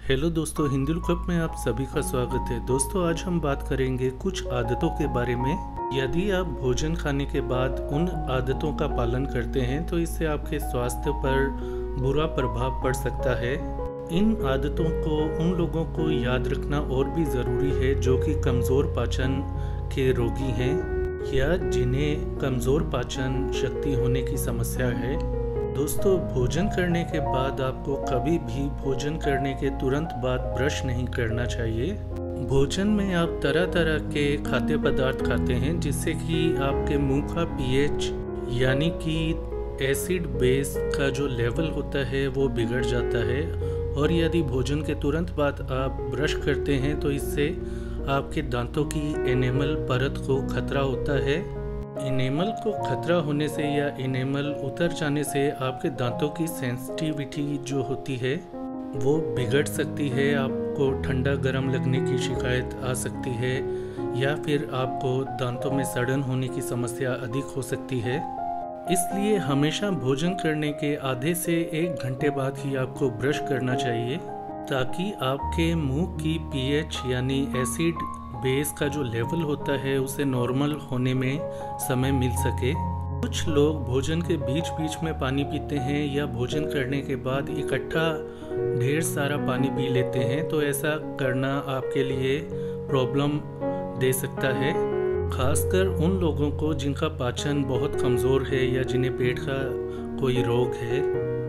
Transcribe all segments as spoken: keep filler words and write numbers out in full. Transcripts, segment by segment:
Hello दोस्तों, Hindi club में आप सभी का स्वागत है। दोस्तों, आज हम बात करेंगे कुछ आदतों के बारे में। यदि आप भोजन खाने के बाद उन आदतों का पालन करते हैं तो इससे आपके स्वास्थ्य पर बुरा प्रभाव पड़ सकता है। इन आदतों को उन लोगों को याद रखना और भी ज़रूरी है जो कि कमज़ोर पाचन के रोगी हैं या जिन्हें कमज़ोर पाचन शक्ति होने की समस्या है। दोस्तों, भोजन करने के बाद आपको कभी भी भोजन करने के तुरंत बाद ब्रश नहीं करना चाहिए। भोजन में आप तरह तरह के खाद्य पदार्थ खाते हैं जिससे कि आपके मुंह का पीएच यानी कि एसिड बेस का जो लेवल होता है वो बिगड़ जाता है, और यदि भोजन के तुरंत बाद आप ब्रश करते हैं तो इससे आपके दांतों की एनेमल परत को खतरा होता है। इनेमल को खतरा होने से या इनेमल उतर जाने से आपके दांतों की सेंसिटिविटी जो होती है वो बिगड़ सकती है। आपको ठंडा गर्म लगने की शिकायत आ सकती है या फिर आपको दांतों में सड़न होने की समस्या अधिक हो सकती है। इसलिए हमेशा भोजन करने के आधे से एक घंटे बाद ही आपको ब्रश करना चाहिए ताकि आपके मुंह की पीएच यानी एसिड बेस का जो लेवल होता है उसे नॉर्मल होने में समय मिल सके। कुछ लोग भोजन के बीच बीच में पानी पीते हैं या भोजन करने के बाद इकट्ठा ढेर सारा पानी पी लेते हैं, तो ऐसा करना आपके लिए प्रॉब्लम दे सकता है, खासकर उन लोगों को जिनका पाचन बहुत कमज़ोर है या जिन्हें पेट का कोई रोग है।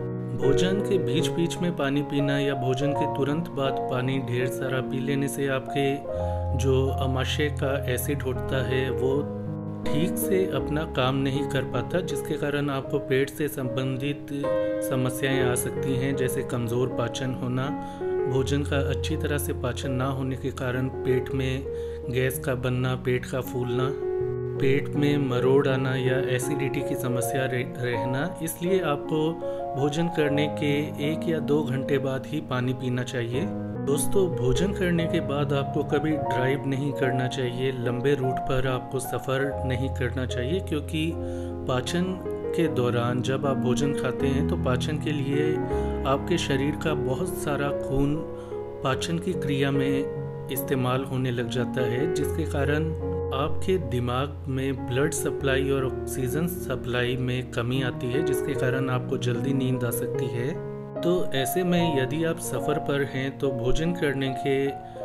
भोजन के बीच बीच में पानी पीना या भोजन के तुरंत बाद पानी ढेर सारा पी लेने से आपके जो आमाशय का एसिड होता है वो ठीक से अपना काम नहीं कर पाता, जिसके कारण आपको पेट से संबंधित समस्याएं आ सकती हैं, जैसे कमज़ोर पाचन होना, भोजन का अच्छी तरह से पाचन ना होने के कारण पेट में गैस का बनना, पेट का फूलना, पेट में मरोड़ आना या एसिडिटी की समस्या रहना। इसलिए आपको भोजन करने के एक या दो घंटे बाद ही पानी पीना चाहिए। दोस्तों, भोजन करने के बाद आपको कभी ड्राइव नहीं करना चाहिए, लंबे रूट पर आपको सफ़र नहीं करना चाहिए, क्योंकि पाचन के दौरान जब आप भोजन खाते हैं तो पाचन के लिए आपके शरीर का बहुत सारा खून पाचन की क्रिया में इस्तेमाल होने लग जाता है, जिसके कारण आपके दिमाग में ब्लड सप्लाई और ऑक्सीजन सप्लाई में कमी आती है, जिसके कारण आपको जल्दी नींद आ सकती है। तो ऐसे में यदि आप सफ़र पर हैं तो भोजन करने के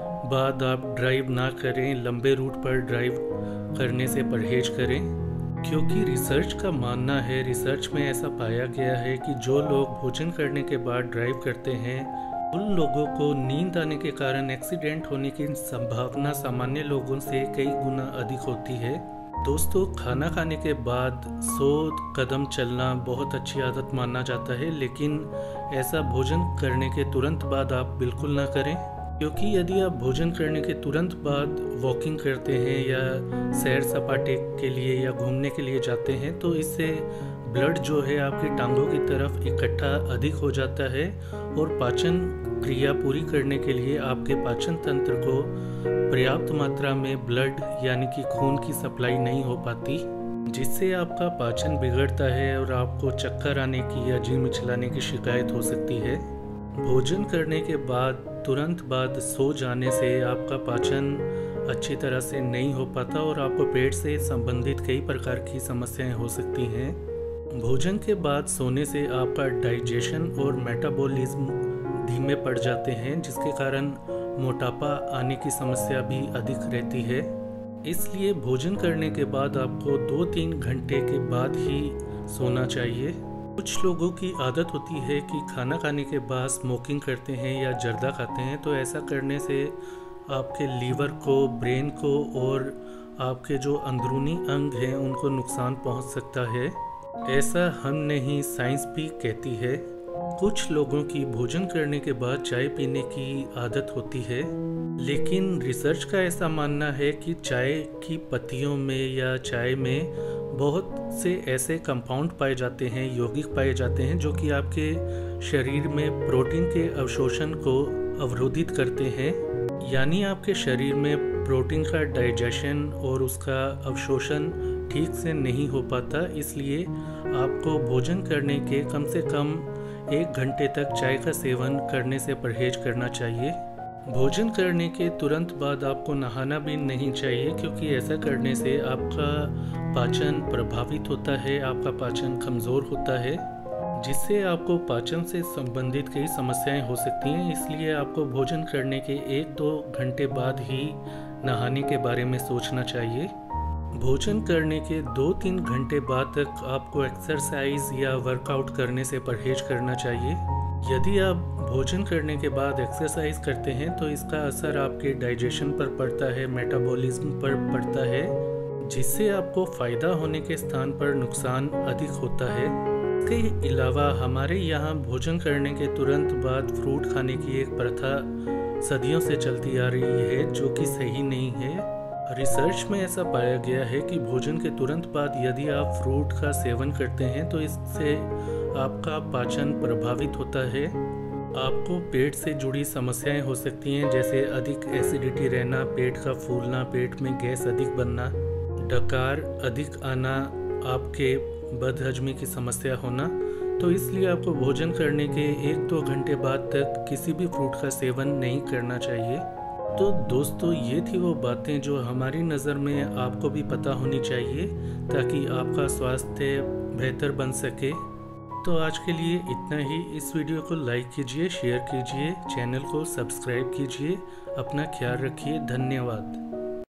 बाद आप ड्राइव ना करें, लंबे रूट पर ड्राइव करने से परहेज करें, क्योंकि रिसर्च का मानना है, रिसर्च में ऐसा पाया गया है कि जो लोग भोजन करने के बाद ड्राइव करते हैं उन लोगों को नींद आने के कारण एक्सीडेंट होने की संभावना सामान्य लोगों से कई गुना अधिक होती है। दोस्तों, खाना खाने के बाद सौ कदम चलना बहुत अच्छी आदत माना जाता है, लेकिन ऐसा भोजन करने के तुरंत बाद आप बिल्कुल ना करें, क्योंकि यदि आप भोजन करने के तुरंत बाद वॉकिंग करते हैं या सैर सपाटे के लिए या घूमने के लिए जाते हैं तो इससे ब्लड जो है आपकी टांगों की तरफ इकट्ठा अधिक हो जाता है और पाचन क्रिया पूरी करने के लिए आपके पाचन तंत्र को पर्याप्त मात्रा में ब्लड यानी कि खून की सप्लाई नहीं हो पाती, जिससे आपका पाचन बिगड़ता है और आपको चक्कर आने की या जी मिचलाने की शिकायत हो सकती है। भोजन करने के बाद तुरंत बाद सो जाने से आपका पाचन अच्छी तरह से नहीं हो पाता और आपको पेट से संबंधित कई प्रकार की समस्याएं हो सकती हैं। भोजन के बाद सोने से आपका डाइजेशन और मेटाबॉलिज्म धीमे पड़ जाते हैं, जिसके कारण मोटापा आने की समस्या भी अधिक रहती है। इसलिए भोजन करने के बाद आपको दो तीन घंटे के बाद ही सोना चाहिए। कुछ लोगों की आदत होती है कि खाना खाने के बाद स्मोकिंग करते हैं या जर्दा खाते हैं, तो ऐसा करने से आपके लीवर को, ब्रेन को और आपके जो अंदरूनी अंग हैं उनको नुकसान पहुंच सकता है। ऐसा हम नहीं, साइंस भी कहती है। कुछ लोगों की भोजन करने के बाद चाय पीने की आदत होती है, लेकिन रिसर्च का ऐसा मानना है कि चाय की पत्तियों में या चाय में बहुत से ऐसे कंपाउंड पाए जाते हैं, यौगिक पाए जाते हैं, जो कि आपके शरीर में प्रोटीन के अवशोषण को अवरोधित करते हैं, यानी आपके शरीर में प्रोटीन का डाइजेशन और उसका अवशोषण ठीक से नहीं हो पाता। इसलिए आपको भोजन करने के कम से कम एक घंटे तक चाय का सेवन करने से परहेज करना चाहिए। भोजन करने के तुरंत बाद आपको नहाना भी नहीं चाहिए, क्योंकि ऐसा करने से आपका पाचन प्रभावित होता है, आपका पाचन कमज़ोर होता है, जिससे आपको पाचन से संबंधित कई समस्याएं हो सकती हैं। इसलिए आपको भोजन करने के एक दो घंटे बाद ही नहाने के बारे में सोचना चाहिए। भोजन करने के दो तीन घंटे बाद तक आपको एक्सरसाइज या वर्कआउट करने से परहेज करना चाहिए। यदि आप भोजन करने के बाद एक्सरसाइज करते हैं तो इसका असर आपके डाइजेशन पर पड़ता है, मेटाबॉलिज्म पर पड़ता है, जिससे आपको फ़ायदा होने के स्थान पर नुकसान अधिक होता है। इसके अलावा हमारे यहाँ भोजन करने के तुरंत बाद फ्रूट खाने की एक प्रथा सदियों से चलती आ रही है, जो कि सही नहीं है। रिसर्च में ऐसा पाया गया है कि भोजन के तुरंत बाद यदि आप फ्रूट का सेवन करते हैं तो इससे आपका पाचन प्रभावित होता है। आपको पेट से जुड़ी समस्याएं हो सकती हैं, जैसे अधिक एसिडिटी रहना, पेट का फूलना, पेट में गैस अधिक बनना, डकार अधिक आना, आपके बदहजमी की समस्या होना। तो इसलिए आपको भोजन करने के एक दो घंटे बाद तक किसी भी फ्रूट का सेवन नहीं करना चाहिए। तो दोस्तों, ये थी वो बातें जो हमारी नज़र में आपको भी पता होनी चाहिए, ताकि आपका स्वास्थ्य बेहतर बन सके। तो आज के लिए इतना ही। इस वीडियो को लाइक कीजिए, शेयर कीजिए, चैनल को सब्सक्राइब कीजिए। अपना ख्याल रखिए। धन्यवाद।